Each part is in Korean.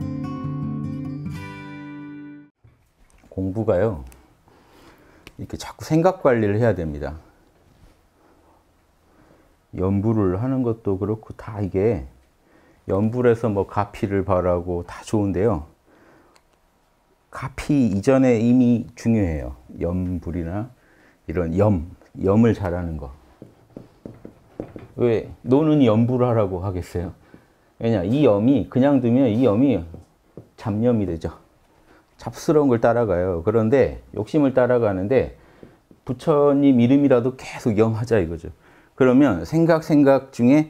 공부가요, 이렇게 자꾸 생각 관리를 해야 됩니다. 연불을 하는 것도 그렇고 다 이게 연불에서 뭐 가피를 바라고 다 좋은데요. 가피 이전에 이미 중요해요. 연불이나 이런 염을 잘하는 거. 왜 노는 연불하라고 하겠어요? 왜냐, 이 염이 그냥 두면 이 염이 잡염이 되죠. 잡스러운 걸 따라가요. 그런데 욕심을 따라가는데 부처님 이름이라도 계속 염하자 이거죠. 그러면 생각 중에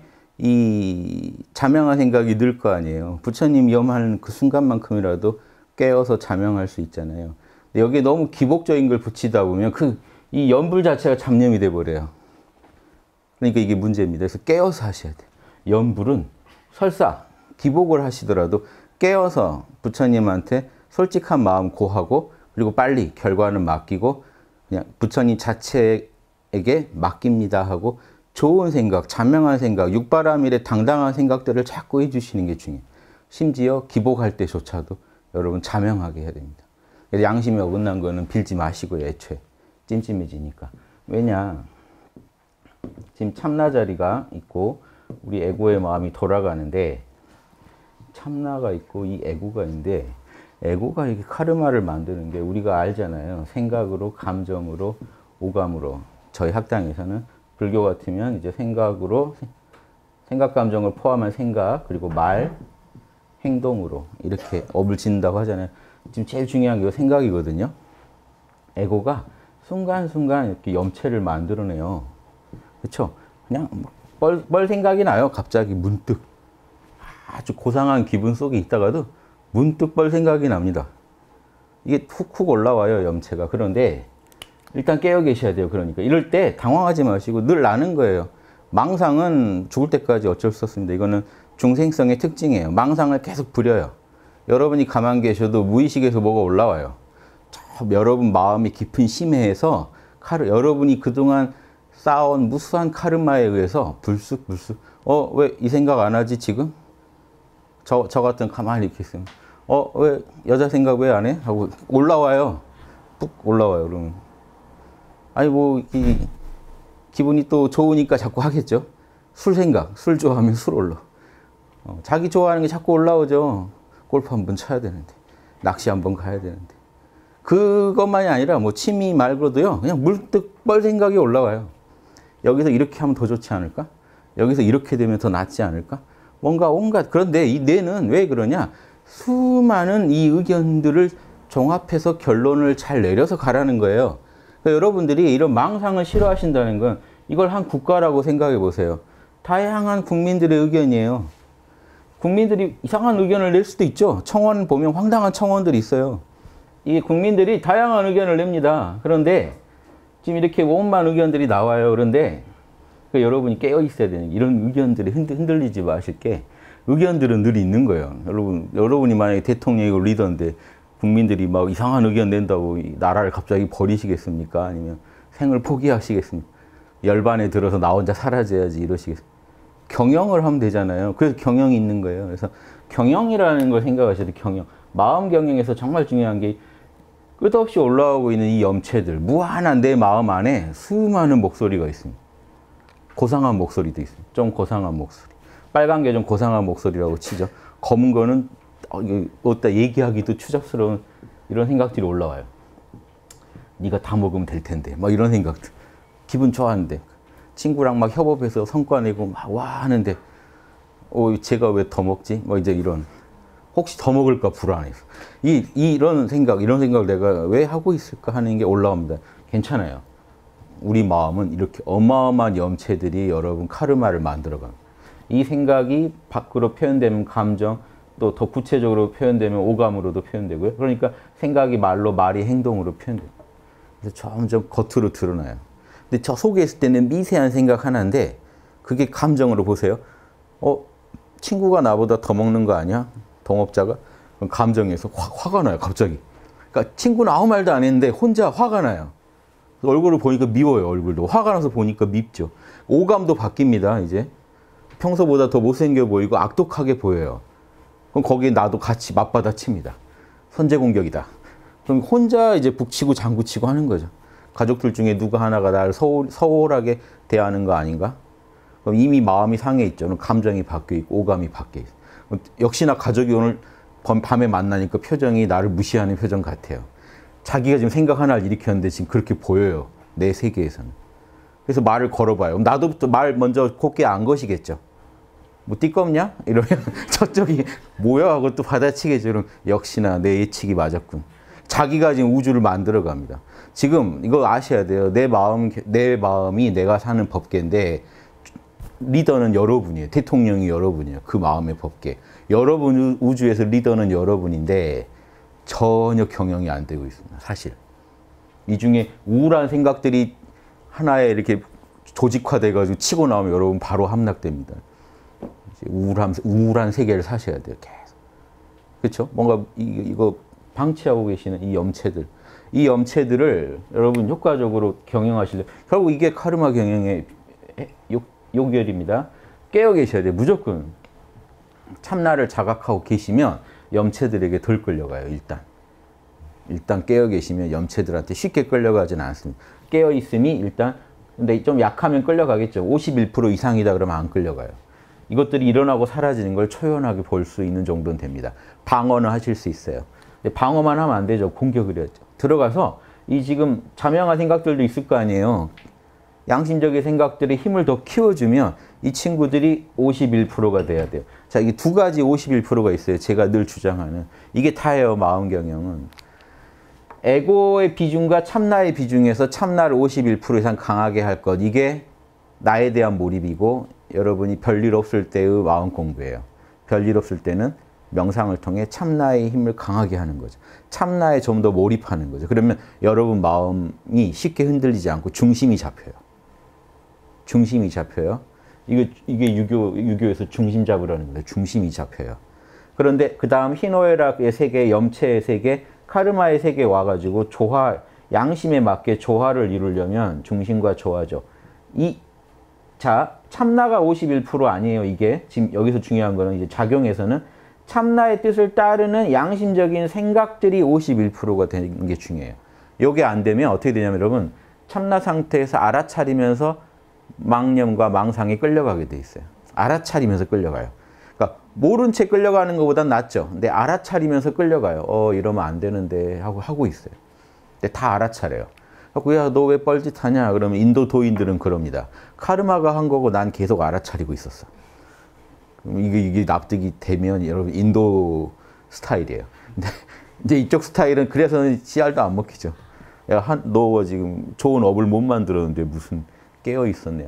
이 자명한 생각이 늘 거 아니에요. 부처님 염하는 그 순간만큼이라도 깨어서 자명할 수 있잖아요. 여기에 너무 기복적인 걸 붙이다 보면 이 염불 자체가 잡념이 돼 버려요. 그러니까 이게 문제입니다. 그래서 깨어서 하셔야 돼요. 염불은 설사 기복을 하시더라도 깨어서 부처님한테 솔직한 마음 고하고, 그리고 빨리 결과는 맡기고 그냥 부처님 자체에게 맡깁니다 하고 좋은 생각, 자명한 생각, 육바라밀의 당당한 생각들을 자꾸 해주시는 게 중요해요. 심지어 기복할 때조차도 여러분 자명하게 해야 됩니다. 양심이 어긋난 거는 빌지 마시고요. 애초에 찜찜해지니까. 왜냐, 지금 참나 자리가 있고 우리 에고의 마음이 돌아가는데, 참나가 있고 이 에고가 있는데, 에고가 이렇게 카르마를 만드는 게 우리가 알잖아요. 생각으로, 감정으로, 오감으로. 저희 학당에서는 불교 같으면 이제 생각으로, 생각 감정을 포함한 생각, 그리고 말, 행동으로 이렇게 업을 짓는다고 하잖아요. 지금 제일 중요한 게 생각이거든요. 에고가 순간순간 이렇게 염체를 만들어내요. 그렇죠? 그냥 뻘 생각이 나요. 갑자기 문득. 아주 고상한 기분 속에 있다가도 문득 뻘 생각이 납니다. 이게 훅훅 올라와요, 염체가. 그런데 일단 깨어 계셔야 돼요. 그러니까 이럴 때 당황하지 마시고 늘 나는 거예요. 망상은 죽을 때까지 어쩔 수 없습니다. 이거는 중생성의 특징이에요. 망상을 계속 부려요. 여러분이 가만 계셔도 무의식에서 뭐가 올라와요. 여러분 마음이 깊은 심해에서 여러분이 그동안 쌓아온 무수한 카르마에 의해서 불쑥 왜 이 생각 안 하지 지금? 저 같은 가만히 이렇게 있으면 왜 여자 생각 왜 안 해? 하고 올라와요. 푹 올라와요. 그러면 아니 뭐 기분이 또 좋으니까 자꾸 하겠죠. 술 좋아하면 술 올라. 자기 좋아하는 게 자꾸 올라오죠. 골프 한번 쳐야 되는데, 낚시 한번 가야 되는데. 그것만이 아니라 뭐 취미 말고도요, 그냥 물뜻 뻘 생각이 올라와요. 여기서 이렇게 하면 더 좋지 않을까? 여기서 이렇게 되면 더 낫지 않을까? 뭔가 온갖. 그런데 이 뇌는 왜 그러냐? 수많은 이 의견들을 종합해서 결론을 잘 내려서 가라는 거예요. 그러니까 여러분들이 이런 망상을 싫어하신다는 건 이걸 한 국가라고 생각해 보세요. 다양한 국민들의 의견이에요. 국민들이 이상한 의견을 낼 수도 있죠. 청원 보면 황당한 청원들이 있어요. 이 국민들이 다양한 의견을 냅니다. 그런데 지금 이렇게 온만 의견들이 나와요. 그런데 여러분이 깨어 있어야 되는, 이런 의견들이 흔들리지 마실 게, 의견들은 늘 있는 거예요. 여러분이 만약에 대통령이고 리더인데 국민들이 막 이상한 의견 낸다고 이 나라를 갑자기 버리시겠습니까? 아니면 생을 포기하시겠습니까? 열반에 들어서 나 혼자 사라져야지 이러시겠습니까? 경영을 하면 되잖아요. 그래서 경영이 있는 거예요. 그래서 경영이라는 걸 생각하셔도 경영. 마음 경영에서 정말 중요한 게 끝없이 올라오고 있는 이 염체들, 무한한 내 마음 안에 수많은 목소리가 있습니다. 고상한 목소리도 있습니다. 좀 고상한 목소리. 빨간 게 좀 고상한 목소리라고 치죠. 검은 거는 어디다 얘기하기도 추잡스러운 이런 생각들이 올라와요. 네가 다 먹으면 될 텐데. 막 이런 생각들. 기분 좋아하는데. 친구랑 막 협업해서 성과 내고 막 와 하는데 제가 왜 더 먹지? 뭐 이제 이런. 혹시 더 먹을까 불안해서. 이런 생각을 내가 왜 하고 있을까 하는 게 올라옵니다. 괜찮아요. 우리 마음은 이렇게 어마어마한 염체들이 여러분 카르마를 만들어갑니다. 이 생각이 밖으로 표현되면 감정, 또 더 구체적으로 표현되면 오감으로도 표현되고요. 그러니까 생각이 말이 행동으로 표현돼요. 그래서 점점 겉으로 드러나요. 근데 저 속에 있을 때는 미세한 생각 하나인데 그게 감정으로 보세요. 친구가 나보다 더 먹는 거 아니야? 동업자가? 그럼 감정에서 화가 나요, 갑자기. 그러니까 친구는 아무 말도 안 했는데 혼자 화가 나요. 얼굴을 보니까 미워요, 얼굴도. 화가 나서 보니까 밉죠. 오감도 바뀝니다, 이제. 평소보다 더 못생겨 보이고 악독하게 보여요. 그럼 거기에 나도 같이 맞받아칩니다. 선제 공격이다. 그럼 혼자 이제 북치고 장구치고 하는 거죠. 가족들 중에 누가 하나가 나를 서운하게 대하는 거 아닌가? 그럼 이미 마음이 상해 있죠. 그럼 감정이 바뀌어 있고 오감이 바뀌어 있어. 역시나 가족이 오늘 밤에 만나니까 표정이 나를 무시하는 표정 같아요. 자기가 지금 생각 하나를 일으켰는데 지금 그렇게 보여요. 내 세계에서는. 그래서 말을 걸어봐요. 그럼 나도 말 먼저 곱게 안 것이겠죠. 뭐 띠껍냐? 이러면 저쪽이 뭐야 하고 또 받아치겠죠. 그럼 역시나 내 예측이 맞았군. 자기가 지금 우주를 만들어 갑니다. 지금 이거 아셔야 돼요. 내 마음이 내가 사는 법계인데 리더는 여러분이에요. 대통령이 여러분이에요. 그 마음의 법계. 여러분 우주에서 리더는 여러분인데 전혀 경영이 안 되고 있습니다. 사실. 이 중에 우울한 생각들이 하나에 이렇게 조직화돼가지고 치고 나오면 여러분 바로 함락됩니다. 우울한 세계를 사셔야 돼요. 계속. 그렇죠? 뭔가 이거 방치하고 계시는 이 염체들. 이 염체들을 여러분 효과적으로 경영하시려면 결국 이게 카르마 경영의 요결입니다. 깨어 계셔야 돼요. 무조건. 참나를 자각하고 계시면 염체들에게 덜 끌려가요. 일단 깨어 계시면 염체들한테 쉽게 끌려가지는 않습니다. 깨어 있음이 일단 근데 좀 약하면 끌려가겠죠. 51% 이상이다 그러면 안 끌려가요. 이것들이 일어나고 사라지는 걸 초연하게 볼 수 있는 정도는 됩니다. 방어는 하실 수 있어요. 방어만 하면 안 되죠. 공격을 해야죠. 들어가서 이 지금 자명한 생각들도 있을 거 아니에요. 양심적인 생각들의 힘을 더 키워주면 이 친구들이 51%가 돼야 돼요. 자, 이게 두 가지 51%가 있어요. 제가 늘 주장하는. 이게 다예요. 마음 경영은. 에고의 비중과 참나의 비중에서 참나를 51% 이상 강하게 할 것. 이게 나에 대한 몰입이고 여러분이 별일 없을 때의 마음 공부예요. 별일 없을 때는 명상을 통해 참나의 힘을 강하게 하는 거죠. 참나에 좀 더 몰입하는 거죠. 그러면 여러분 마음이 쉽게 흔들리지 않고 중심이 잡혀요. 중심이 잡혀요. 이게 유교에서 중심 잡으라는 거예요. 중심이 잡혀요. 그런데 그 다음 희노애락의 세계, 염체의 세계, 카르마의 세계에 와가지고 조화, 양심에 맞게 조화를 이루려면 중심과 조화죠. 자, 참나가 51% 아니에요. 이게 지금 여기서 중요한 거는 이제 작용에서는 참나의 뜻을 따르는 양심적인 생각들이 51%가 되는 게 중요해요. 이게 안 되면 어떻게 되냐면 여러분 참나 상태에서 알아차리면서 망념과 망상에 끌려가게 돼 있어요. 알아차리면서 끌려가요. 그러니까 모른 채 끌려가는 것보단 낫죠. 근데 알아차리면서 끌려가요. 이러면 안 되는데 하고 있어요. 근데 다 알아차려요. 야, 너 왜 뻘짓하냐? 그러면 인도 도인들은 그럽니다. 카르마가 한 거고 난 계속 알아차리고 있었어. 그럼 이게 납득이 되면 여러분 인도 스타일이에요. 근데 이제 이쪽 스타일은 그래서는 씨알도 안 먹히죠. 야, 너 지금 좋은 업을 못 만들었는데 무슨 깨어 있었냐?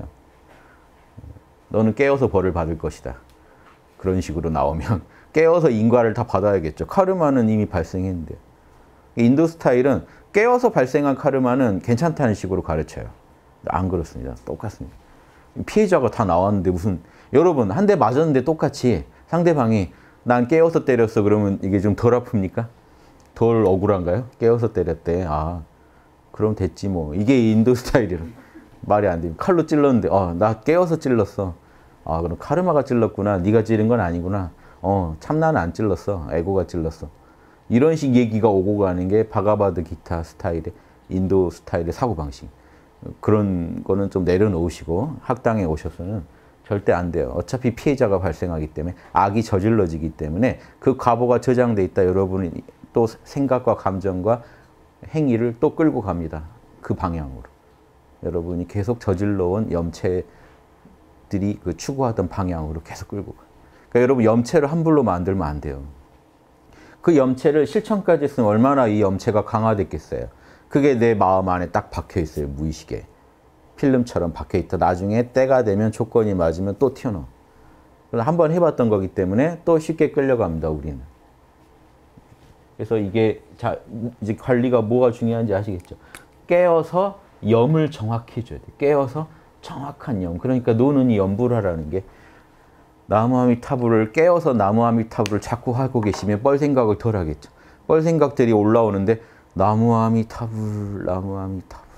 너는 깨어서 벌을 받을 것이다. 그런 식으로 나오면 깨어서 인과를 다 받아야겠죠. 카르마는 이미 발생했는데. 인도 스타일은 깨어서 발생한 카르마는 괜찮다는 식으로 가르쳐요. 안 그렇습니다. 똑같습니다. 피해자가 다 나왔는데 무슨 여러분 한 대 맞았는데 똑같이 상대방이 난 깨어서 때렸어 그러면 이게 좀 덜 아픕니까? 덜 억울한가요? 깨어서 때렸대. 그럼 됐지 뭐. 이게 인도 스타일이라 말이 안 됩니다. 칼로 찔렀는데 나 깨어서 찔렀어. 그럼 카르마가 찔렀구나. 네가 찌른 건 아니구나. 참나는 안 찔렀어. 에고가 찔렀어. 이런 식 얘기가 오고 가는 게 바가바드 기타 스타일의 인도 스타일의 사고방식. 그런 거는 좀 내려놓으시고 학당에 오셔서는 절대 안 돼요. 어차피 피해자가 발생하기 때문에 악이 저질러지기 때문에 그 과보가 저장돼 있다. 여러분이 또 생각과 감정과 행위를 또 끌고 갑니다. 그 방향으로. 여러분이 계속 저질러온 염체들이 그 추구하던 방향으로 계속 끌고 가요. 그러니까 여러분 염체를 함부로 만들면 안 돼요. 그 염체를 실천까지 했으면 얼마나 이 염체가 강화됐겠어요. 그게 내 마음 안에 딱 박혀 있어요. 무의식에. 필름처럼 박혀 있다. 나중에 때가 되면 조건이 맞으면 또 튀어나와. 한번 해봤던 거기 때문에 또 쉽게 끌려갑니다. 우리는. 그래서 이게 이제 관리가 뭐가 중요한지 아시겠죠? 깨어서 염을 정확히 해줘야 돼요. 깨어서 정확한 염. 그러니까 노는이 염불하라는 게 나무아미타불을 깨어서 나무아미타불을 자꾸 하고 계시면 뻘 생각을 덜 하겠죠. 뻘 생각들이 올라오는데 나무아미타불, 나무아미타불.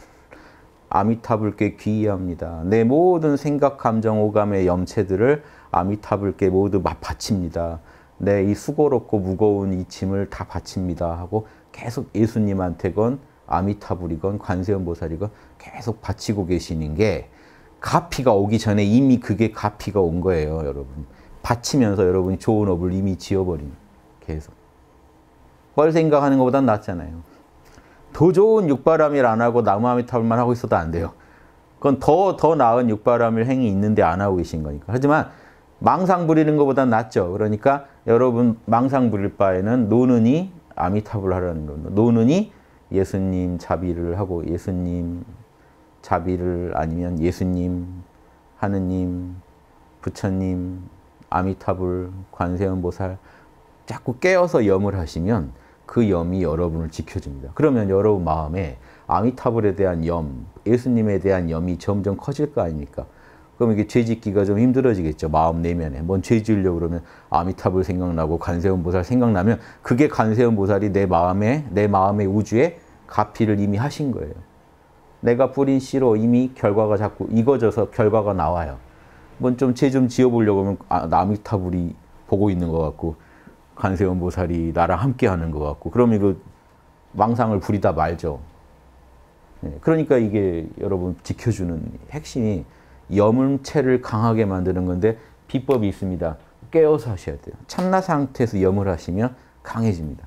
아미타불께 귀의합니다. 내 모든 생각, 감정, 오감의 염체들을 아미타불께 모두 바칩니다. 내 이 수고롭고 무거운 이 짐을 다 바칩니다 하고 계속 예수님한테건 아미타불이건 관세음보살이건 계속 바치고 계시는 게 가피가 오기 전에 이미 그게 가피가 온 거예요, 여러분. 바치면서 여러분이 좋은 업을 이미 지어버린 계속. 뻘 생각하는 것보단 낫잖아요. 더 좋은 육바람일 안 하고 나무아미타불만 하고 있어도 안 돼요. 그건 더 나은 육바람일 행위 있는데 안 하고 계신 거니까. 하지만 망상 부리는 것보단 낫죠. 그러니까 여러분 망상 부릴 바에는 노는이 아미타불 하라는 겁니다. 노는이 예수님 자비를 하고 예수님 자비를 아니면 예수님, 하느님, 부처님, 아미타불, 관세음보살 자꾸 깨어서 염을 하시면 그 염이 여러분을 지켜줍니다. 그러면 여러분 마음에 아미타불에 대한 염, 예수님에 대한 염이 점점 커질 거 아닙니까? 그럼 이게 죄 짓기가 좀 힘들어지겠죠. 마음 내면에. 뭔 죄 지으려고 그러면 아미타불 생각나고 관세음보살 생각나면 그게 관세음보살이 내 마음의 우주에 가피를 이미 하신 거예요. 내가 뿌린 씨로 이미 결과가 자꾸 익어져서 결과가 나와요. 뭔 좀 죄 좀 지어보려고 하면 아미타불이 보고 있는 것 같고 관세음보살이 나랑 함께 하는 것 같고 그러면 그 망상을 부리다 말죠. 그러니까 이게 여러분 지켜주는 핵심이 염음체를 강하게 만드는 건데 비법이 있습니다. 깨어서 하셔야 돼요. 참나 상태에서 염을 하시면 강해집니다.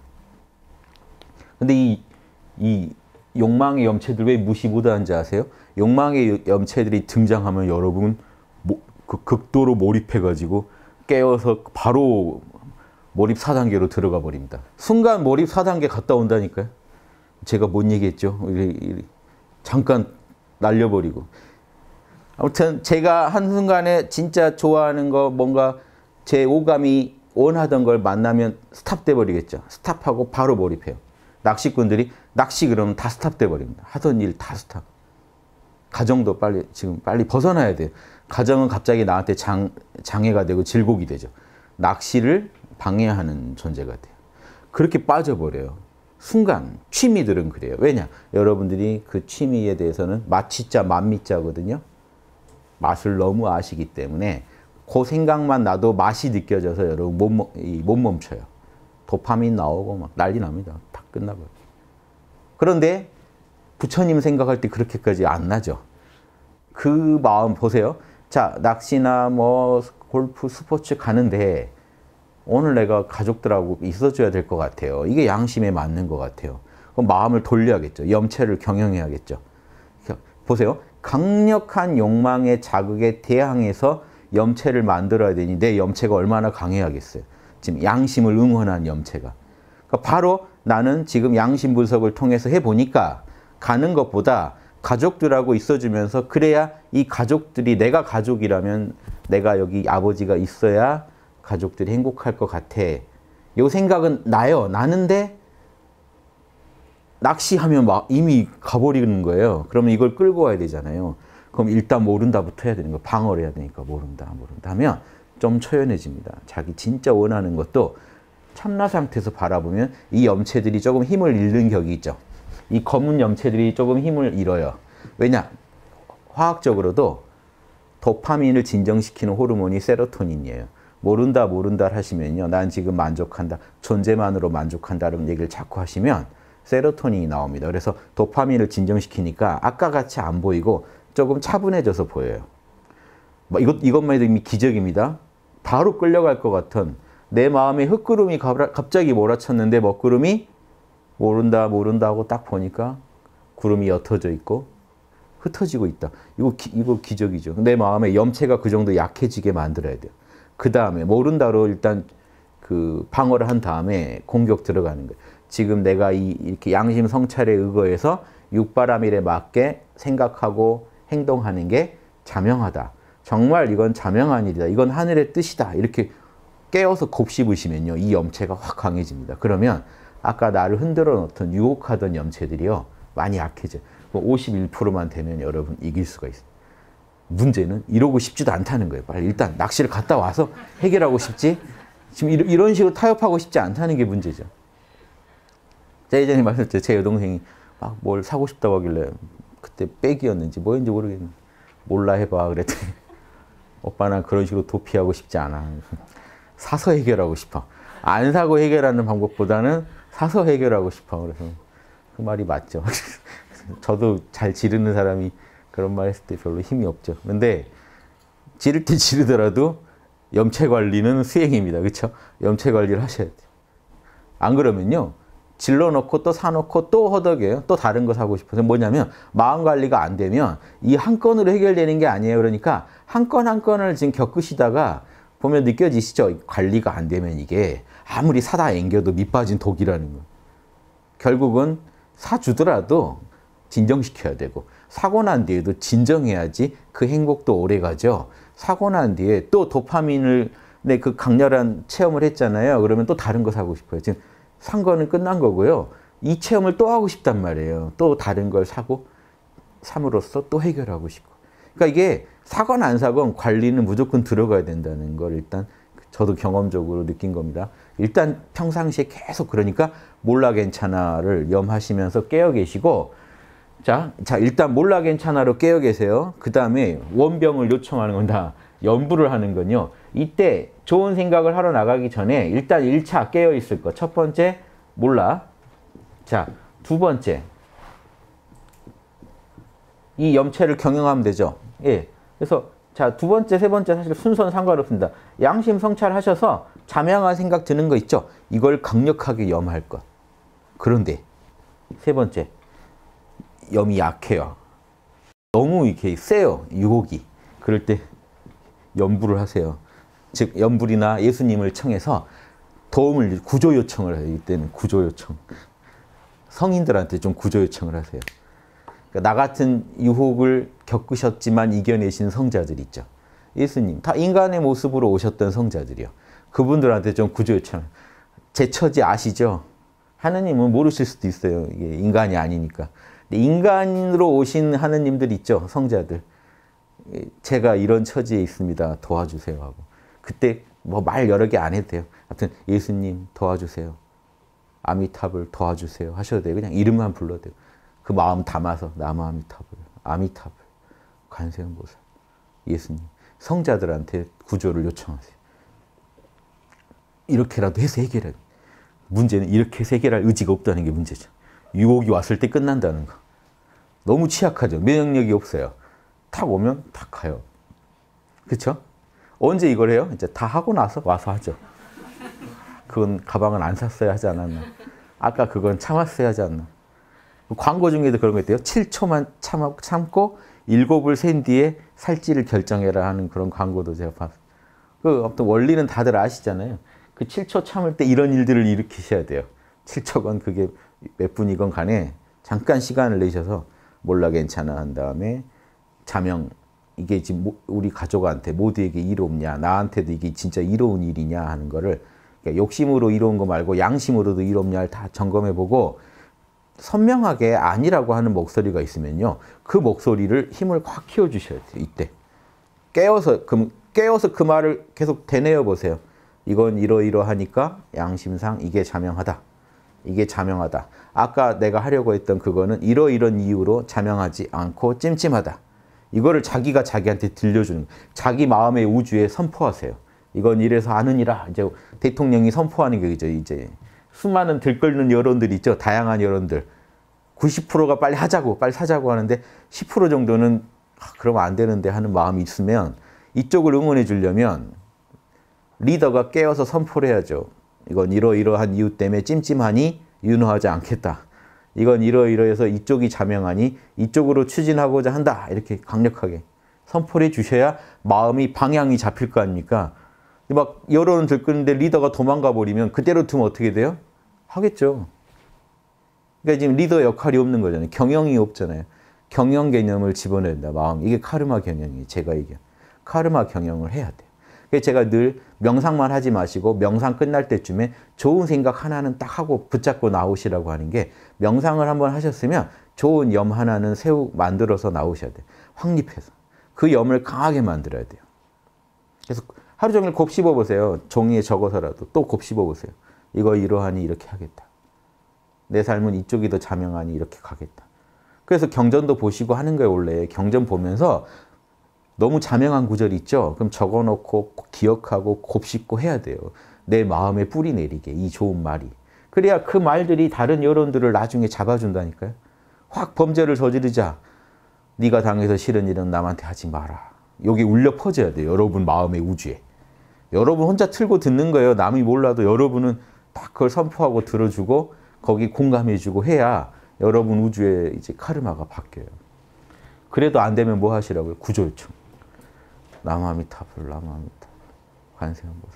근데 이 욕망의 염체들 왜 무시 못하는지 아세요? 욕망의 염체들이 등장하면 여러분 극도로 몰입해가지고 깨어서 바로 몰입 4단계로 들어가 버립니다. 순간 몰입 4단계 갔다 온다니까요. 제가 뭔 얘기했죠? 잠깐 날려버리고. 아무튼 제가 한순간에 진짜 좋아하는 거 뭔가 제 오감이 원하던 걸 만나면 스탑돼 버리겠죠. 스탑하고 바로 몰입해요. 낚시꾼들이 낚시 그러면 다 스탑돼 버립니다. 하던 일 다 스탑. 가정도 지금 빨리 벗어나야 돼요. 가정은 갑자기 나한테 장애가 되고 질곡이 되죠. 낚시를 방해하는 존재가 돼요. 그렇게 빠져버려요. 순간 취미들은 그래요. 왜냐? 여러분들이 그 취미에 대해서는 마취자 만미자거든요. 맛을 너무 아시기 때문에 그 생각만 나도 맛이 느껴져서 여러분 못 멈춰요. 도파민 나오고 막 난리 납니다. 다 끝나버려요. 그런데 부처님 생각할 때 그렇게까지 안 나죠. 그 마음 보세요. 자, 낚시나 뭐 골프, 스포츠 가는데 오늘 내가 가족들하고 있어줘야 될 것 같아요. 이게 양심에 맞는 것 같아요. 그럼 마음을 돌려야겠죠. 염체를 경영해야겠죠. 보세요. 강력한 욕망의 자극에 대항해서 염체를 만들어야 되니 내 염체가 얼마나 강해야겠어요. 지금 양심을 응원한 염체가. 그러니까 바로 나는 지금 양심 분석을 통해서 해보니까 가는 것보다 가족들하고 있어주면서 그래야 이 가족들이 내가 가족이라면 내가 여기 아버지가 있어야 가족들이 행복할 것 같아. 이 생각은 나요. 나는데 낚시하면 막 이미 가버리는 거예요. 그러면 이걸 끌고 와야 되잖아요. 그럼 일단 모른다부터 해야 되는 거예요. 방어를 해야 되니까 모른다 하면 좀 초연해집니다. 자기 진짜 원하는 것도 참나 상태에서 바라보면 이 염체들이 조금 힘을 잃는 격이 있죠. 이 검은 염체들이 조금 힘을 잃어요. 왜냐? 화학적으로도 도파민을 진정시키는 호르몬이 세로토닌이에요. 모른다 하시면요. 난 지금 만족한다. 존재만으로 만족한다는 얘기를 자꾸 하시면 세로토닌이 나옵니다. 그래서 도파민을 진정시키니까 아까 같이 안 보이고 조금 차분해져서 보여요. 이것만 해도 이미 기적입니다. 바로 끌려갈 것 같은 내 마음에 흙구름이 갑자기 몰아쳤는데 먹구름이 모른다 하고 딱 보니까 구름이 옅어져 있고 흩어지고 있다. 이거 기적이죠. 내 마음에 염체가 그 정도 약해지게 만들어야 돼요. 그 다음에 모른다로 일단 그 방어를 한 다음에 공격 들어가는 거예요. 지금 내가 이렇게 양심 성찰에 의거해서 육바라밀에 맞게 생각하고 행동하는 게 자명하다. 정말 이건 자명한 일이다. 이건 하늘의 뜻이다. 이렇게 깨어서 곱씹으시면요. 이 염체가 확 강해집니다. 그러면 아까 나를 흔들어 놓던 유혹하던 염체들이요. 많이 약해져요. 51%만 되면 여러분 이길 수가 있어요. 문제는 이러고 싶지도 않다는 거예요. 빨리 일단 낚시를 갔다 와서 해결하고 싶지. 지금 이런 식으로 타협하고 싶지 않다는 게 문제죠. 제가 예전에 말씀드렸죠. 제 여동생이 막 뭘 사고 싶다고 하길래 그때 백이었는지 뭐였는지 모르겠는데 몰라 해봐 그랬더니 오빠 난 그런 식으로 도피하고 싶지 않아. 사서 해결하고 싶어. 안 사고 해결하는 방법보다는 사서 해결하고 싶어. 그래서 그 말이 맞죠. 저도 잘 지르는 사람이 그런 말 했을 때 별로 힘이 없죠. 근데 지를 때 지르더라도 염체 관리는 수행입니다. 그렇죠? 염체 관리를 하셔야 돼요. 안 그러면요. 질러놓고 또 사놓고 또 허덕여요. 또 다른 거 사고 싶어서. 뭐냐면 마음 관리가 안 되면 이 한 건으로 해결되는 게 아니에요. 그러니까 한 건 한 건을 지금 겪으시다가 보면 느껴지시죠? 관리가 안 되면 이게 아무리 사다 앵겨도 밑 빠진 독이라는 거. 결국은 사주더라도 진정시켜야 되고 사고 난 뒤에도 진정해야지 그 행복도 오래 가죠. 사고 난 뒤에 또 도파민을 그 강렬한 체험을 했잖아요. 그러면 또 다른 거 사고 싶어요. 지금 산 거는 끝난 거고요. 이 체험을 또 하고 싶단 말이에요. 또 다른 걸 사고 삼으로써 또 해결하고 싶고. 그러니까 이게 사건 안 사건 관리는 무조건 들어가야 된다는 걸 일단 저도 경험적으로 느낀 겁니다. 일단 평상시에 계속 그러니까 몰라 괜찮아를 염하시면서 깨어 계시고 자 일단 몰라 괜찮아로 깨어 계세요. 그 다음에 원병을 요청하는 건 다 연부를 하는 건요. 이때 좋은 생각을 하러 나가기 전에 일단 1차 깨어 있을 거. 첫 번째 몰라. 자, 두 번째 이 염체를 경영하면 되죠. 예. 그래서 자, 두 번째, 세 번째 사실 순서는 상관없습니다. 양심 성찰하셔서 자명한 생각 드는 거 있죠. 이걸 강력하게 염할 것. 그런데 세 번째 염이 약해요. 너무 이렇게 세요. 유혹이. 그럴 때 연부를 하세요. 즉 연불이나 예수님을 청해서 도움을 구조 요청을 해요. 이때는 구조 요청. 성인들한테 좀 구조 요청을 하세요. 그러니까 나 같은 유혹을 겪으셨지만 이겨내신 성자들 있죠. 예수님 다 인간의 모습으로 오셨던 성자들이요. 그분들한테 좀 구조 요청. 제 처지 아시죠? 하느님은 모르실 수도 있어요. 이게 인간이 아니니까. 근데 인간으로 오신 하느님들 있죠. 성자들. 제가 이런 처지에 있습니다. 도와주세요 하고. 그때 뭐 말 여러 개 안 해도 돼요. 하여튼 예수님 도와주세요. 아미타불 도와주세요 하셔도 돼요. 그냥 이름만 불러도 돼요. 그 마음 담아서 나무 아미타불, 아미타불, 관세음보살, 예수님. 성자들한테 구조를 요청하세요. 이렇게라도 해서 해결해요. 문제는 이렇게 해서 해결할 의지가 없다는 게 문제죠. 유혹이 왔을 때 끝난다는 거. 너무 취약하죠. 면역력이 없어요. 탁 오면 탁 가요. 그렇죠? 언제 이걸 해요? 이제 다 하고 나서 와서 하죠. 그건 가방은 안 샀어야 하지 않았나. 아까 그건 참았어야 하지 않나. 광고 중에도 그런 거 있대요. 7초만 참고 7을 센 뒤에 살찌를 결정해라 하는 그런 광고도 제가 봤어요. 그 어떤 원리는 다들 아시잖아요. 그 7초 참을 때 이런 일들을 일으키셔야 돼요. 7초건 그게 몇 분이건 간에 잠깐 시간을 내셔서 몰라 괜찮아 한 다음에 자명, 이게 지금 우리 가족한테 모두에게 이롭냐, 나한테도 이게 진짜 이로운 일이냐 하는 거를 그러니까 욕심으로 이로운 거 말고 양심으로도 이롭냐를 다 점검해보고 선명하게 아니라고 하는 목소리가 있으면요. 그 목소리를 힘을 확 키워주셔야 돼요. 이때. 깨워서 그 말을 계속 되뇌어 보세요. 이건 이러이러하니까 양심상 이게 자명하다. 이게 자명하다. 아까 내가 하려고 했던 그거는 이러이런 이유로 자명하지 않고 찜찜하다. 이거를 자기가 자기한테 들려주는 자기 마음의 우주에 선포하세요. 이건 이래서 아느니라. 이제 대통령이 선포하는 게 이제 수많은 들끓는 여론들 있죠. 다양한 여론들. 90%가 빨리 하자고, 빨리 사자고 하는데 10% 정도는 그러면 안 되는데 하는 마음이 있으면 이쪽을 응원해 주려면 리더가 깨어서 선포를 해야죠. 이건 이러이러한 이유 때문에 찜찜하니 윤호하지 않겠다. 이건 이러이러해서 이쪽이 자명하니 이쪽으로 추진하고자 한다. 이렇게 강력하게 선포를 해 주셔야 마음이 방향이 잡힐 거 아닙니까? 막 여론은 들끓는데 리더가 도망가 버리면 그대로 두면 어떻게 돼요? 하겠죠. 그러니까 지금 리더 역할이 없는 거잖아요. 경영이 없잖아요. 경영 개념을 집어내야 된다. 마음. 이게 카르마 경영이에요. 제가 얘기한. 카르마 경영을 해야 돼요. 그래서 제가 늘 명상만 하지 마시고 명상 끝날 때쯤에 좋은 생각 하나는 딱 하고 붙잡고 나오시라고 하는 게 명상을 한번 하셨으면 좋은 염 하나는 만들어서 나오셔야 돼요. 확립해서. 그 염을 강하게 만들어야 돼요. 그래서 하루 종일 곱씹어 보세요. 종이에 적어서라도 또 곱씹어 보세요. 이거 이러하니 이렇게 하겠다. 내 삶은 이쪽이 더 자명하니 이렇게 가겠다. 그래서 경전도 보시고 하는 거예요. 원래 경전 보면서 너무 자명한 구절이 있죠. 그럼 적어놓고 기억하고 곱씹고 해야 돼요. 내 마음에 뿌리 내리게 이 좋은 말이. 그래야 그 말들이 다른 여론들을 나중에 잡아준다니까요. 확 범죄를 저지르자. 네가 당해서 싫은 일은 남한테 하지 마라. 여기 울려 퍼져야 돼요. 여러분 마음의 우주에. 여러분 혼자 틀고 듣는 거예요. 남이 몰라도 여러분은 딱 그걸 선포하고 들어주고 거기 공감해주고 해야 여러분 우주에 이제 카르마가 바뀌어요. 그래도 안 되면 뭐 하시라고요? 구조 요청. 남아미타불, 남아미타불, 관세음보살.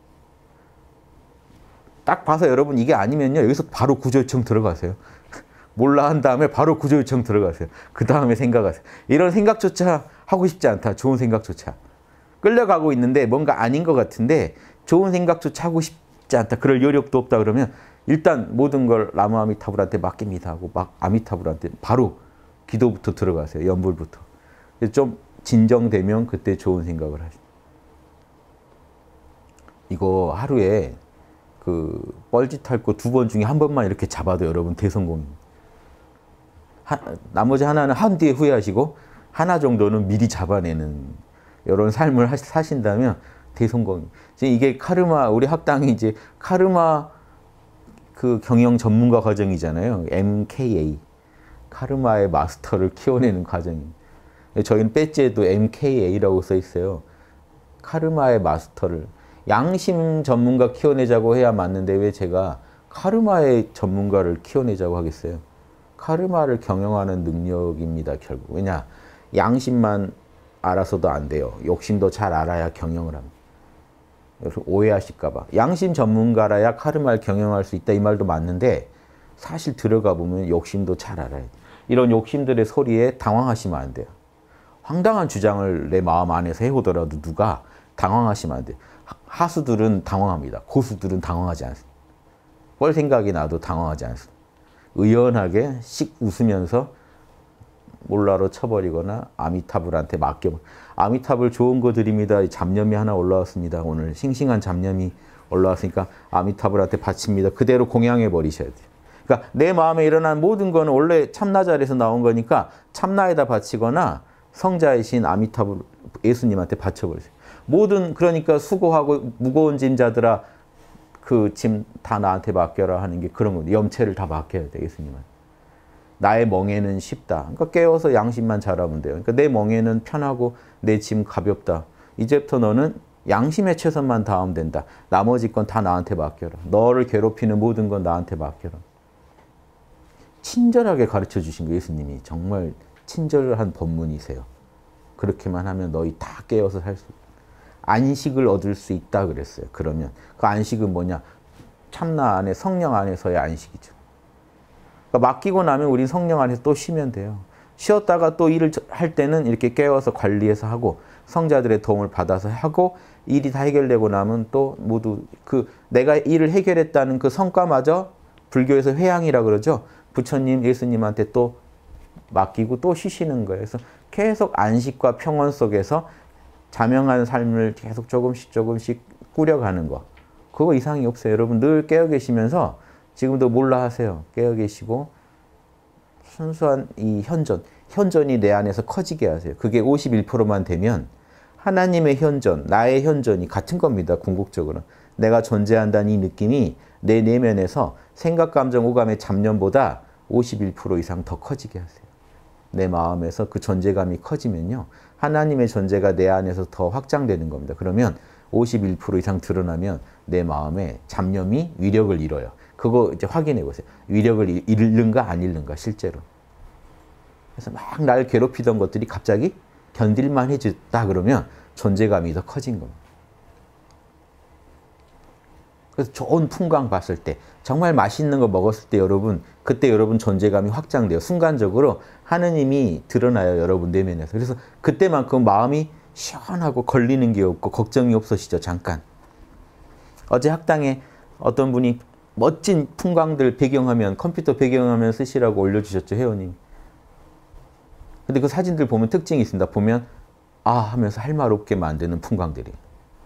딱 봐서 여러분 이게 아니면요. 여기서 바로 구조 요청 들어가세요. 몰라 한 다음에 바로 구조 요청 들어가세요. 그 다음에 생각하세요. 이런 생각조차 하고 싶지 않다. 좋은 생각조차. 끌려가고 있는데 뭔가 아닌 것 같은데 좋은 생각조차 하고 싶지 않다. 그럴 여력도 없다 그러면 일단 모든 걸 라마 아미타불한테 맡깁니다 하고 막 아미타불한테 바로 기도부터 들어가세요. 연불부터. 좀 진정되면 그때 좋은 생각을 하시죠. 이거 하루에 그 뻘짓할 거 2번 중에 1번만 이렇게 잡아도 여러분 대성공입니다. 나머지 하나는 한 뒤에 후회하시고 하나 정도는 미리 잡아내는 이런 삶을 사신다면 대성공. 이게 카르마 우리 학당이 이제 카르마 그 경영 전문가 과정이잖아요. MKA 카르마의 마스터를 키워내는 과정입니다. 저희는 배지에도 MKA라고 써 있어요. 카르마의 마스터를 양심 전문가 키워내자고 해야 맞는데 왜 제가 카르마의 전문가를 키워내자고 하겠어요? 카르마를 경영하는 능력입니다, 결국. 왜냐? 양심만 알아서도 안 돼요. 욕심도 잘 알아야 경영을 합니다. 그래서 오해하실까 봐. 양심 전문가라야 카르마를 경영할 수 있다 이 말도 맞는데 사실 들어가 보면 욕심도 잘 알아야 돼요. 이런 욕심들의 소리에 당황하시면 안 돼요. 황당한 주장을 내 마음 안에서 해오더라도 누가 당황하시면 안 돼요. 하수들은 당황합니다. 고수들은 당황하지 않습니다. 뻘 생각이 나도 당황하지 않습니다. 의연하게 씩 웃으면서 몰라로 쳐버리거나 아미타불한테 맡겨버려. 아미타불 좋은 거 드립니다. 잡념이 하나 올라왔습니다. 오늘 싱싱한 잡념이 올라왔으니까 아미타불한테 바칩니다. 그대로 공양해 버리셔야 돼요. 그러니까 내 마음에 일어난 모든 거는 원래 참나 자리에서 나온 거니까 참나에다 바치거나 성자이신 아미타불 예수님한테 바쳐버리세요. 모든 그러니까 수고하고 무거운 짐자들아 그 짐 다 나한테 맡겨라 하는 게 그런 거예요. 염체를 다 맡겨야 돼 예수님한테. 나의 멍에는 쉽다. 그러니까 깨워서 양심만 잘하면 돼요. 그러니까 내 멍에는 편하고 내 짐 가볍다. 이제부터 너는 양심의 최선만 다하면 된다. 나머지 건 다 나한테 맡겨라. 너를 괴롭히는 모든 건 나한테 맡겨라. 친절하게 가르쳐 주신 거 예수님이 정말 친절한 법문이세요. 그렇게만 하면 너희 다 깨어서 살 수 있다. 안식을 얻을 수 있다 그랬어요. 그러면 그 안식은 뭐냐? 참나 안에 성령 안에서의 안식이죠. 그러니까 맡기고 나면 우리 성령 안에서 또 쉬면 돼요. 쉬었다가 또 일을 할 때는 이렇게 깨워서 관리해서 하고 성자들의 도움을 받아서 하고 일이 다 해결되고 나면 또 모두 그 내가 일을 해결했다는 그 성과마저 불교에서 회양이라 그러죠. 부처님, 예수님한테 또 맡기고 또 쉬시는 거예요. 그래서 계속 안식과 평온 속에서 자명한 삶을 계속 조금씩 꾸려가는 거. 그거 이상이 없어요. 여러분 늘 깨어 계시면서 지금도 몰라 하세요. 깨어 계시고 순수한 이 현전이 내 안에서 커지게 하세요. 그게 51%만 되면 하나님의 현전, 나의 현전이 같은 겁니다. 궁극적으로. 내가 존재한다는 이 느낌이 내 내면에서 생각, 감정, 오감의 잡념보다 51% 이상 더 커지게 하세요. 내 마음에서 그 존재감이 커지면요. 하나님의 존재가 내 안에서 더 확장되는 겁니다. 그러면 51% 이상 드러나면 내 마음에 잡념이 위력을 잃어요. 그거 이제 확인해 보세요. 위력을 잃는가 안 잃는가 실제로. 그래서 막 날 괴롭히던 것들이 갑자기 견딜만 해졌다 그러면 존재감이 더 커진 겁니다. 그래서 좋은 풍광 봤을 때 정말 맛있는 거 먹었을 때 여러분 그때 여러분 존재감이 확장돼요. 순간적으로 하느님이 드러나요. 여러분 내면에서. 그래서 그때만큼 마음이 시원하고 걸리는 게 없고 걱정이 없어지죠. 잠깐. 어제 학당에 어떤 분이 멋진 풍광들 배경화면 컴퓨터 배경화면 쓰시라고 올려주셨죠. 회원님. 근데 그 사진들 보면 특징이 있습니다. 보면 아 하면서 할 말 없게 만드는 풍광들이에요.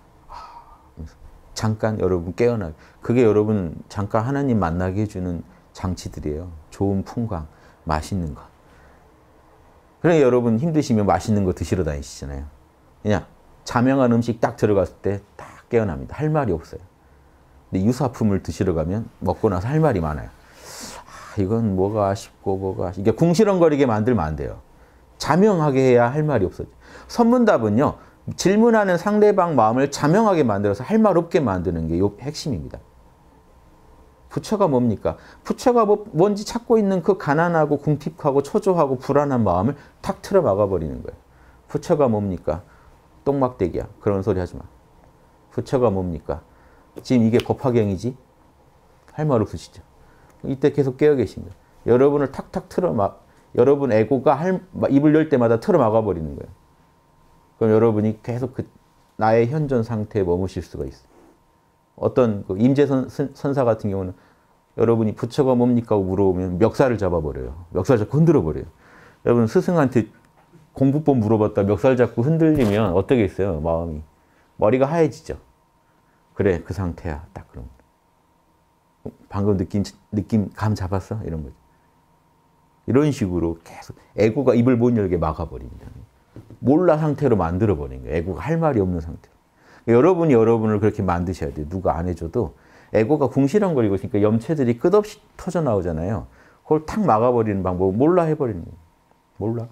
잠깐 여러분 깨어나요. 그게 여러분 잠깐 하나님 만나게 해주는 장치들이에요. 좋은 풍광, 맛있는 거. 그래 여러분 힘드시면 맛있는 거 드시러 다니시잖아요. 그냥 자명한 음식 딱 들어갔을 때 딱 깨어납니다. 할 말이 없어요. 근데 유사품을 드시러 가면 먹고 나서 할 말이 많아요. 아, 이건 뭐가 아쉽고 이게 궁시렁거리게 만들면 안 돼요. 자명하게 해야 할 말이 없어져. 선문답은요. 질문하는 상대방 마음을 자명하게 만들어서 할 말 없게 만드는 게 요 핵심입니다. 부처가 뭡니까? 부처가 뭔지 찾고 있는 그 가난하고 궁핍하고 초조하고 불안한 마음을 탁 틀어 막아버리는 거예요. 부처가 뭡니까? 똥막대기야. 그런 소리 하지 마. 부처가 뭡니까? 지금 이게 법화경이지? 할 말 없으시죠? 이때 계속 깨어 계신 거예요. 여러분을 탁탁 여러분 에고가 입을 열 때마다 틀어 막아버리는 거예요. 그럼 여러분이 계속 나의 현존 상태에 머무실 수가 있어요. 어떤 임재선 선사 같은 경우는 여러분이 부처가 뭡니까? 하고 물어보면 멱살을 잡아버려요. 멱살 잡고 흔들어버려요. 여러분 스승한테 공부법 물어봤다 멱살 잡고 흔들리면 어떻게 있어요? 마음이. 머리가 하얘지죠. 그래 그 상태야. 딱 그런 거. 방금 느낌 감 잡았어? 이런 거죠. 이런 식으로 계속 에고가 입을 못 열게 막아버립니다. 몰라 상태로 만들어버린 거예요. 에고가 할 말이 없는 상태로. 여러분이 여러분을 그렇게 만드셔야 돼요. 누가 안 해줘도. 에고가 궁시렁거리고 있으니까 염체들이 끝없이 터져 나오잖아요. 그걸 탁 막아버리는 방법은 몰라 해버리는 거예요. 몰라.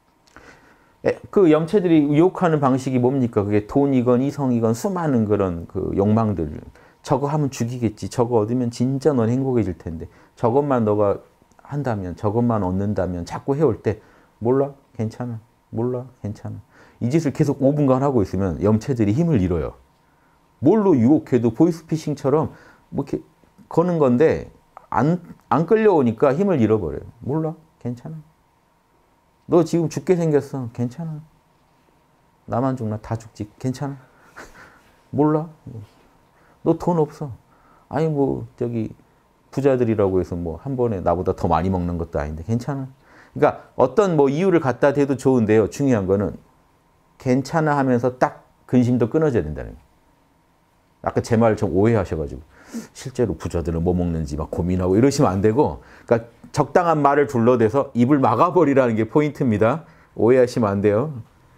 그 염체들이 유혹하는 방식이 뭡니까? 그게 돈이건 이성이건 수많은 그런 그 욕망들. 저거 하면 죽이겠지. 저거 얻으면 진짜 넌 행복해질 텐데. 저것만 너가 한다면, 저것만 얻는다면 자꾸 해올 때 몰라? 괜찮아. 몰라? 괜찮아. 이 짓을 계속 5분간 하고 있으면 염체들이 힘을 잃어요. 뭘로 유혹해도 보이스피싱처럼 뭐 이렇게 거는 건데 안 끌려오니까 힘을 잃어버려요. 몰라? 괜찮아. 너 지금 죽게 생겼어. 괜찮아. 나만 죽나? 다 죽지. 괜찮아. 몰라? 너 돈 없어. 아니 뭐 저기 부자들이라고 해서 뭐 한 번에 나보다 더 많이 먹는 것도 아닌데 괜찮아. 그러니까 어떤 뭐 이유를 갖다 대도 좋은데요. 중요한 거는 괜찮아 하면서 딱 근심도 끊어져야 된다는 거예요. 아까 제 말을 좀 오해하셔가지고 실제로 부자들은 뭐 먹는지 막 고민하고 이러시면 안 되고 그러니까 적당한 말을 둘러대서 입을 막아버리라는 게 포인트입니다. 오해하시면 안 돼요.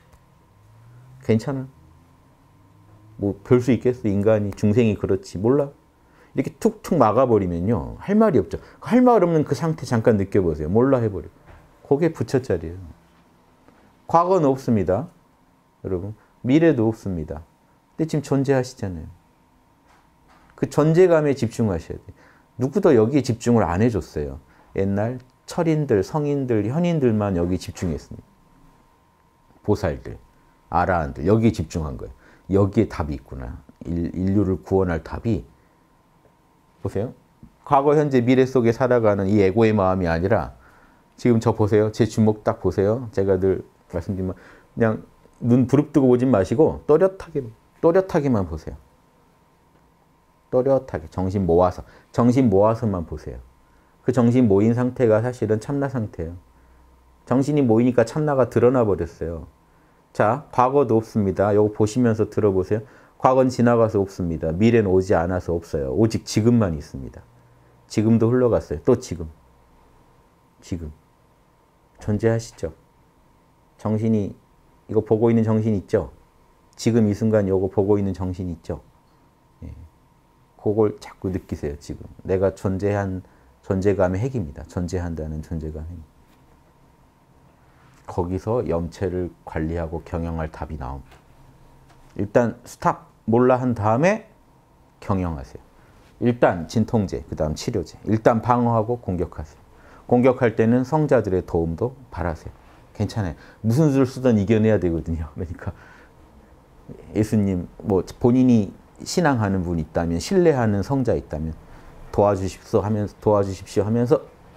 괜찮아. 뭐 별 수 있겠어. 인간이 중생이 그렇지. 몰라. 이렇게 툭툭 막아버리면요. 할 말이 없죠. 할 말 없는 그 상태 잠깐 느껴보세요. 몰라 해버려. 그게 부처짜리예요. 과거는 없습니다. 여러분. 미래도 없습니다. 근데 지금 존재하시잖아요. 그 존재감에 집중하셔야 돼요. 누구도 여기에 집중을 안 해줬어요. 옛날 철인들, 성인들, 현인들만 여기 집중했습니다. 보살들, 아라한들 여기에 집중한 거예요. 여기에 답이 있구나. 인류를 구원할 답이 보세요. 과거, 현재, 미래 속에 살아가는 이 에고의 마음이 아니라 지금 저 보세요. 제 주먹 딱 보세요. 제가 늘 말씀드리면 그냥 눈 부릅뜨고 보진 마시고 또렷하게만 보세요. 또렷하게 정신 모아서만 보세요. 그 정신 모인 상태가 사실은 참나 상태예요. 정신이 모이니까 참나가 드러나 버렸어요. 자, 과거도 없습니다. 이거 보시면서 들어보세요. 과거는 지나가서 없습니다. 미래는 오지 않아서 없어요. 오직 지금만 있습니다. 지금도 흘러갔어요. 또 지금. 존재하시죠? 정신이 이거 보고 있는 정신 있죠? 지금 이 순간 이거 보고 있는 정신 있죠? 예. 그걸 자꾸 느끼세요. 지금. 내가 존재감의 핵입니다. 존재한다는 존재감의 핵. 거기서 염체를 관리하고 경영할 답이 나옵니다. 일단 스탑, 몰라 한 다음에 경영하세요. 일단 진통제, 그 다음 치료제. 일단 방어하고 공격하세요. 공격할 때는 성자들의 도움도 바라세요. 괜찮아요. 무슨 수를 쓰든 이겨내야 되거든요. 그러니까 예수님, 뭐 본인이 신앙하는 분이 있다면, 신뢰하는 성자 있다면 도와주십시오 하면서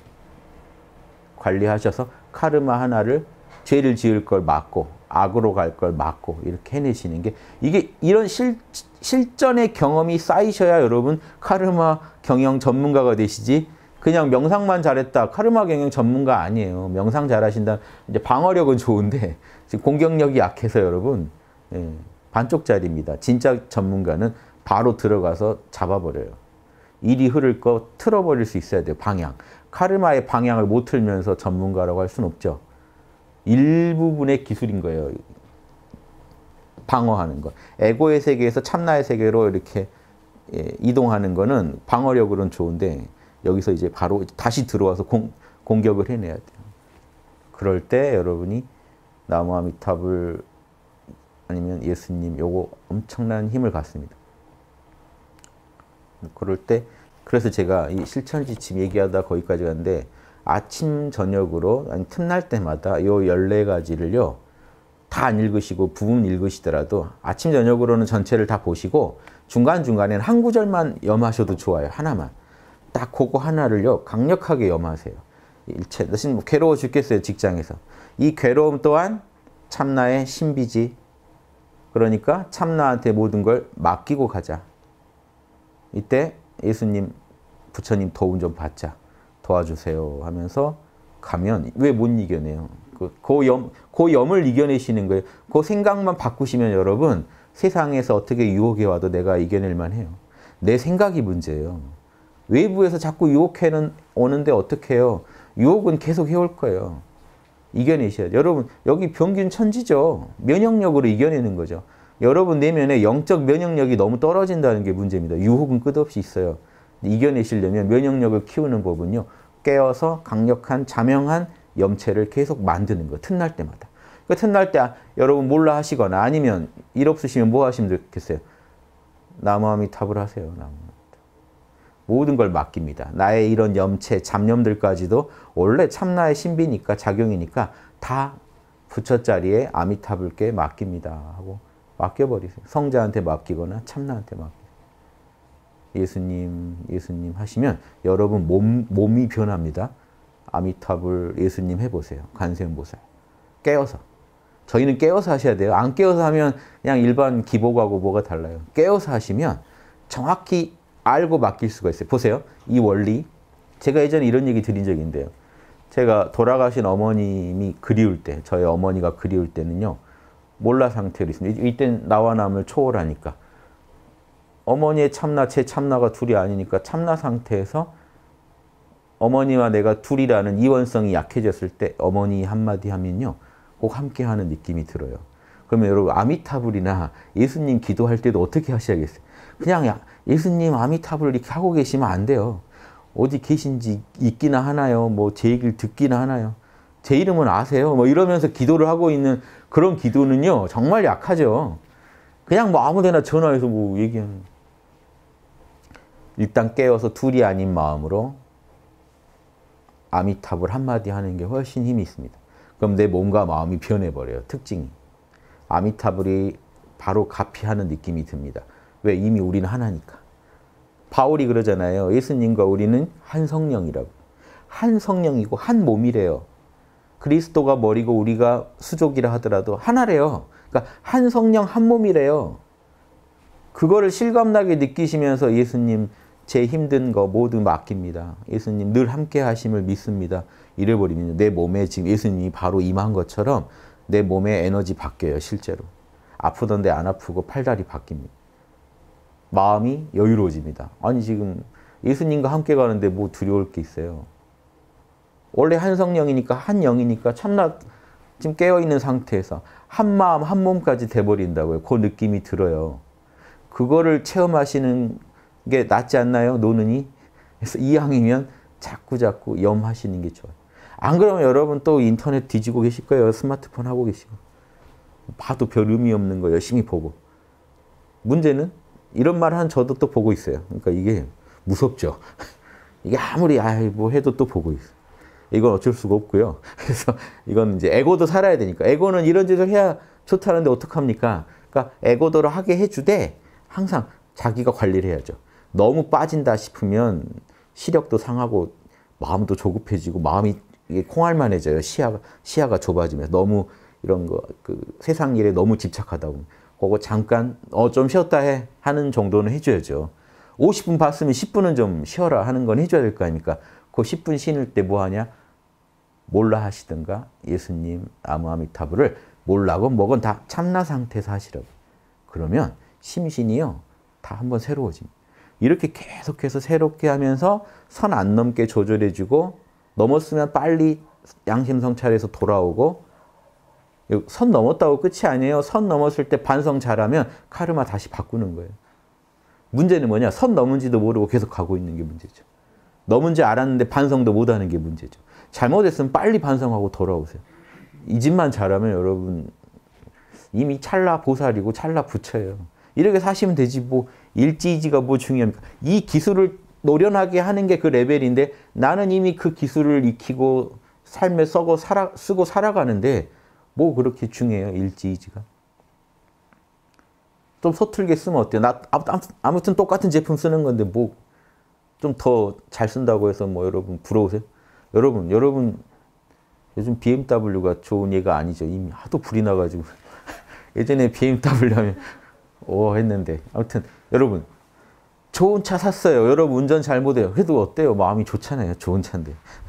관리하셔서 카르마 하나를 죄를 지을 걸 막고 악으로 갈 걸 막고 이렇게 해내시는 게 이게 이런 실전의 경험이 쌓이셔야 여러분 카르마 경영 전문가가 되시지 그냥 명상만 잘했다 카르마 경영 전문가 아니에요. 명상 잘하신다 이제 방어력은 좋은데 지금 공격력이 약해서 여러분 반쪽짜리입니다. 진짜 전문가는 바로 들어가서 잡아버려요. 일이 흐를 거 틀어버릴 수 있어야 돼요. 방향. 카르마의 방향을 못 틀면서 전문가라고 할 수는 없죠. 일부분의 기술인 거예요. 방어하는 거. 에고의 세계에서 참나의 세계로 이렇게 이동하는 거는 방어력으로는 좋은데 여기서 이제 바로 다시 들어와서 공격을 해내야 돼요. 그럴 때 여러분이 나무아미탑을 아니면 예수님 요거 엄청난 힘을 갖습니다. 그럴 때 그래서 제가 이 실천지침 얘기하다 거기까지 갔는데 아침 저녁으로 아니 틈날 때마다 요 14가지를요 다 안 읽으시고 부분 읽으시더라도 아침 저녁으로는 전체를 다 보시고 중간중간에는 한 구절만 염하셔도 좋아요. 하나만. 딱 그거 하나를요 강력하게 염하세요. 일체. 나 지금 괴로워 죽겠어요. 직장에서. 이 괴로움 또한 참나의 신비지. 그러니까 참나한테 모든 걸 맡기고 가자. 이때 예수님, 부처님 도움 좀 받자. 도와주세요 하면서 가면 왜 못 이겨내요? 그 염을 이겨내시는 거예요. 그 생각만 바꾸시면 여러분 세상에서 어떻게 유혹해 와도 내가 이겨낼 만해요. 내 생각이 문제예요. 외부에서 자꾸 유혹해 오는데 어떻게 해요? 유혹은 계속 해올 거예요. 이겨내셔야 돼요. 여러분 여기 평균 천지죠. 면역력으로 이겨내는 거죠. 여러분 내면에 영적 면역력이 너무 떨어진다는 게 문제입니다. 유혹은 끝없이 있어요. 이겨내시려면 면역력을 키우는 법은요. 깨어서 강력한 자명한 염체를 계속 만드는 거예요. 틈날 때마다. 그 틈날 때 여러분 몰라 하시거나 아니면 일 없으시면 뭐 하시면 좋겠어요? 나무아미탑을 하세요. 나무아미탑. 모든 걸 맡깁니다. 나의 이런 염체, 잡념들까지도 원래 참나의 신비니까 작용이니까 다 부처 자리에 아미타불께 맡깁니다 하고 맡겨버리세요. 성자한테 맡기거나 참나한테 맡기세요. 예수님, 예수님 하시면 여러분 몸이 변합니다. 아미타불 예수님 해보세요. 관세음보살. 깨어서. 저희는 깨어서 하셔야 돼요. 안 깨어서 하면 그냥 일반 기복하고 뭐가 달라요. 깨어서 하시면 정확히 알고 맡길 수가 있어요. 보세요. 이 원리. 제가 예전에 이런 얘기 드린 적이 있는데요. 제가 돌아가신 어머님이 그리울 때, 저희 어머니가 그리울 때는요. 몰라 상태로 있습니다. 이때는 나와 남을 초월하니까. 어머니의 참나, 제 참나가 둘이 아니니까 참나 상태에서 어머니와 내가 둘이라는 이원성이 약해졌을 때 어머니 한마디 하면요. 꼭 함께하는 느낌이 들어요. 그러면 여러분 아미타불이나 예수님 기도할 때도 어떻게 하셔야겠어요? 그냥 예수님 아미타불 이렇게 하고 계시면 안 돼요. 어디 계신지 있기나 하나요? 뭐 제 얘기를 듣기나 하나요? 제 이름은 아세요? 뭐 이러면서 기도를 하고 있는 그런 기도는요. 정말 약하죠. 그냥 뭐 아무데나 전화해서 뭐 얘기하는. 일단 깨어서 둘이 아닌 마음으로 아미타불 한마디 하는 게 훨씬 힘이 있습니다. 그럼 내 몸과 마음이 변해버려요. 특징이. 아미타불이 바로 가피하는 느낌이 듭니다. 왜? 이미 우리는 하나니까. 바울이 그러잖아요. 예수님과 우리는 한 성령이라고. 한 성령이고 한 몸이래요. 그리스도가 머리고 우리가 수족이라 하더라도 하나래요. 그러니까 한 성령 한 몸이래요. 그거를 실감나게 느끼시면서 예수님 제 힘든 거 모두 맡깁니다. 예수님 늘 함께 하심을 믿습니다. 이래버리면 내 몸에 지금 예수님이 바로 임한 것처럼 내 몸에 에너지 바뀌어요. 실제로. 아프던데 안 아프고 팔다리 바뀝니다. 마음이 여유로워집니다. 아니 지금 예수님과 함께 가는데 뭐 두려울 게 있어요. 원래 한 성령이니까 한 영이니까 참나 지금 깨어있는 상태에서 한 마음 한 몸까지 돼버린다고요. 그 느낌이 들어요. 그거를 체험하시는 게 낫지 않나요? 노는이? 그래서 이왕이면 자꾸 염하시는 게 좋아요. 안 그러면 여러분 또 인터넷 뒤지고 계실 거예요. 스마트폰 하고 계시고. 봐도 별 의미 없는 거 열심히 보고. 문제는 이런 말 한 저도 또 보고 있어요. 그러니까 이게 무섭죠. 이게 아무리 뭐 해도 또 보고 있어요. 이건 어쩔 수가 없고요. 그래서 이건 이제 에고도 살아야 되니까. 에고는 이런 짓을 해야 좋다는데 어떡합니까? 그러니까 에고도를 하게 해주되 항상 자기가 관리를 해야죠. 너무 빠진다 싶으면 시력도 상하고 마음도 조급해지고 마음이 이게 콩알만해져요. 시야가 좁아지면서 너무 이런 거 세상 일에 너무 집착하다 보면 그거 잠깐 좀 쉬었다 해 하는 정도는 해줘야죠. 50분 봤으면 10분은 좀 쉬어라 하는 건 해줘야 될 거 아닙니까? 그 10분 쉬는 때 뭐 하냐? 몰라 하시든가 예수님 아무아미타불을 몰라건 뭐건 다 참나 상태에서 하시라고. 그러면 심신이요. 다 한번 새로워집니다. 이렇게 계속해서 새롭게 하면서 선 안 넘게 조절해주고 넘었으면 빨리 양심성찰에서 돌아오고 선 넘었다고 끝이 아니에요. 선 넘었을 때 반성 잘하면 카르마 다시 바꾸는 거예요. 문제는 뭐냐? 선 넘은지도 모르고 계속 가고 있는 게 문제죠. 넘은지 알았는데 반성도 못하는 게 문제죠. 잘못했으면 빨리 반성하고 돌아오세요. 이 짓만 잘하면 여러분 이미 찰나 보살이고 찰나 부처예요. 이렇게 사시면 되지 뭐 일지이지가 뭐 중요합니까? 이 기술을 노련하게 하는 게 그 레벨인데 나는 이미 그 기술을 익히고 삶에 쓰고 살아가는데 뭐 그렇게 중요해요, 일지이지가. 좀 서툴게 쓰면 어때요? 아무튼 똑같은 제품 쓰는 건데 뭐 좀 더 잘 쓴다고 해서 뭐 여러분 부러우세요? 여러분 요즘 BMW가 좋은 예가 아니죠. 이미 하도 불이 나가지고 예전에 BMW 하면 했는데 아무튼 여러분 좋은 차 샀어요. 여러분 운전 잘 못해요. 그래도 어때요? 마음이 좋잖아요. 좋은 차인데.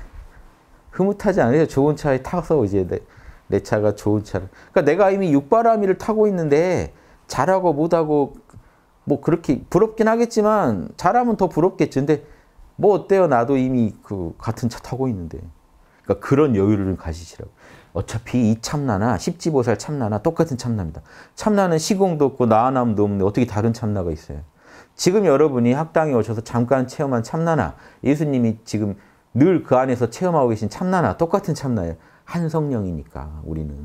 흐뭇하지 않아요? 좋은 차에 타서 이제 내 차가 좋은 차를. 그러니까 내가 이미 육바라밀을 타고 있는데 잘하고 못하고 뭐 그렇게 부럽긴 하겠지만 잘하면 더 부럽겠지. 근데 뭐 어때요? 나도 이미 그 같은 차 타고 있는데. 그러니까 그런 여유를 가지시라고. 어차피 이 참나나 십지보살 참나나 똑같은 참나입니다. 참나는 시공도 없고 나아남도 없는데 어떻게 다른 참나가 있어요? 지금 여러분이 학당에 오셔서 잠깐 체험한 참나나 예수님이 지금 늘 그 안에서 체험하고 계신 참나나 똑같은 참나예요. 한 성령이니까 우리는.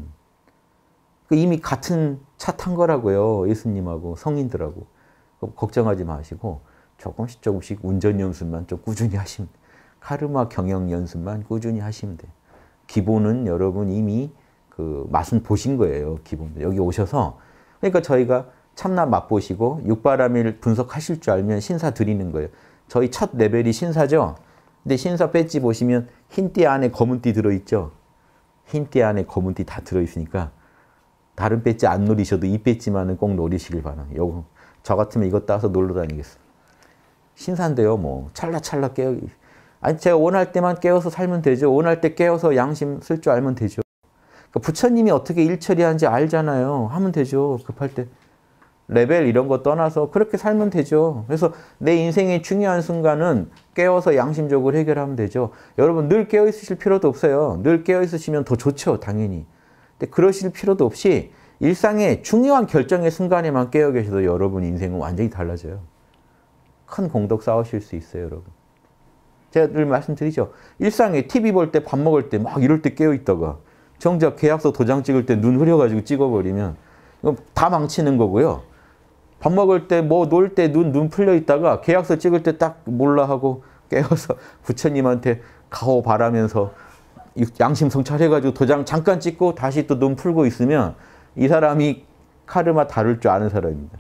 이미 같은 차 탄 거라고요. 예수님하고 성인들하고. 걱정하지 마시고 조금씩 운전 연습만 좀 꾸준히 하시면 돼요. 카르마 경영 연습만 꾸준히 하시면 돼요. 기본은 여러분 이미 그 맛은 보신 거예요. 기본. 여기 오셔서 그러니까 저희가 참나 맛보시고 육바라밀 분석하실 줄 알면 신사 드리는 거예요. 저희 첫 레벨이 신사죠. 근데 신사 배지 보시면 흰 띠 안에 검은 띠 들어있죠. 흰 띠 안에 검은 띠 다 들어있으니까 다른 배지 안 노리셔도 이 배지만은 꼭 노리시길 바랍니다. 저 같으면 이거 따서 놀러 다니겠어요. 신사인데요. 뭐 찰나찰나 깨어. 아니 제가 원할 때만 깨어서 살면 되죠. 원할 때 깨어서 양심 쓸 줄 알면 되죠. 그러니까 부처님이 어떻게 일 처리하는지 알잖아요. 하면 되죠. 급할 때. 레벨 이런 거 떠나서 그렇게 살면 되죠. 그래서 내 인생의 중요한 순간은 깨어서 양심적으로 해결하면 되죠. 여러분 늘 깨어 있으실 필요도 없어요. 늘 깨어 있으시면 더 좋죠. 당연히. 근데 그러실 필요도 없이 일상의 중요한 결정의 순간에만 깨어 계셔도 여러분 인생은 완전히 달라져요. 큰 공덕 쌓으실 수 있어요. 여러분. 제가 늘 말씀드리죠. 일상에 TV 볼 때 밥 먹을 때 막 이럴 때 깨어 있다가 정작 계약서 도장 찍을 때 눈 흐려가지고 찍어버리면 이거 다 망치는 거고요. 밥 먹을 때 뭐 놀 때 눈 풀려 있다가 계약서 찍을 때 딱 몰라 하고 깨어서 부처님한테 가호 바라면서 양심 성찰해가지고 도장 잠깐 찍고 다시 또 눈 풀고 있으면 이 사람이 카르마 다룰 줄 아는 사람입니다.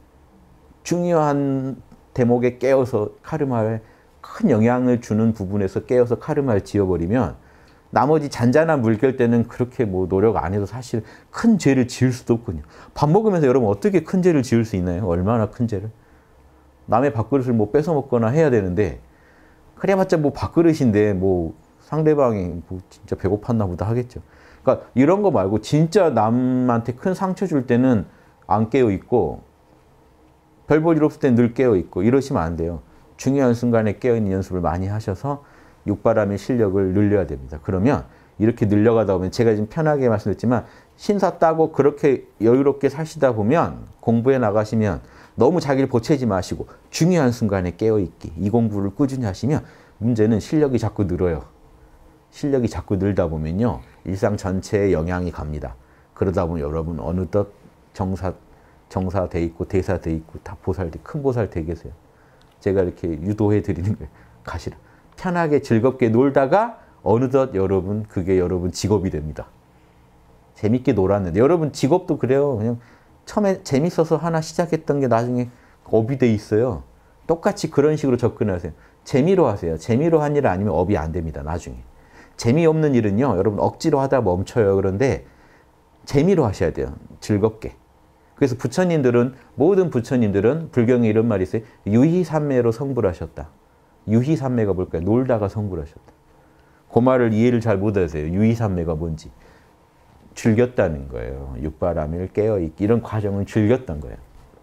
중요한 대목에 깨어서 카르마에 큰 영향을 주는 부분에서 깨어서 카르마를 지어버리면 나머지 잔잔한 물결 때는 그렇게 뭐 노력 안 해도 사실 큰 죄를 지을 수도 없거든요. 밥 먹으면서 여러분 어떻게 큰 죄를 지을 수 있나요? 얼마나 큰 죄를? 남의 밥그릇을 뭐 뺏어 먹거나 해야 되는데 그래봤자 뭐 밥그릇인데 뭐 상대방이 뭐 진짜 배고팠나 보다 하겠죠. 그러니까 이런 거 말고 진짜 남한테 큰 상처 줄 때는 안 깨어 있고 별 볼 일 없을 때는 늘 깨어 있고 이러시면 안 돼요. 중요한 순간에 깨어 있는 연습을 많이 하셔서 육바람의 실력을 늘려야 됩니다. 그러면 이렇게 늘려가다 보면 제가 지금 편하게 말씀드렸지만 신사 따고 그렇게 여유롭게 사시다 보면 공부해 나가시면 너무 자기를 보채지 마시고 중요한 순간에 깨어있기 이 공부를 꾸준히 하시면 문제는 실력이 자꾸 늘어요. 실력이 자꾸 늘다 보면요. 일상 전체에 영향이 갑니다. 그러다 보면 여러분 어느덧 정사 돼 있고 대사 돼 있고 다 보살 큰 보살 돼 계세요. 제가 이렇게 유도해 드리는 거예요. 가시라. 편하게 즐겁게 놀다가 어느덧 여러분 그게 여러분 직업이 됩니다. 재밌게 놀았는데 여러분 직업도 그래요. 그냥 처음에 재밌어서 하나 시작했던 게 나중에 업이 돼 있어요. 똑같이 그런 식으로 접근하세요. 재미로 하세요. 재미로 한 일 아니면 업이 안 됩니다. 나중에. 재미없는 일은요. 여러분 억지로 하다 멈춰요. 그런데 재미로 하셔야 돼요. 즐겁게. 그래서 부처님들은 모든 부처님들은 불경에 이런 말이 있어요. 유희삼매로 성불 하셨다. 유희삼매가 뭘까요? 놀다가 성불 하셨다. 그 말을 이해를 잘 못하세요. 유희삼매가 뭔지. 즐겼다는 거예요. 육바라밀 깨어있기 이런 과정을 즐겼던 거예요.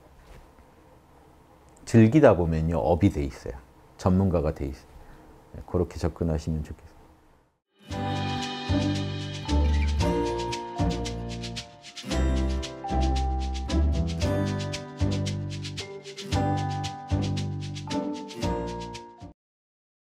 즐기다 보면요. 업이 돼 있어요. 전문가가 돼 있어요. 그렇게 접근하시면 좋겠습니다.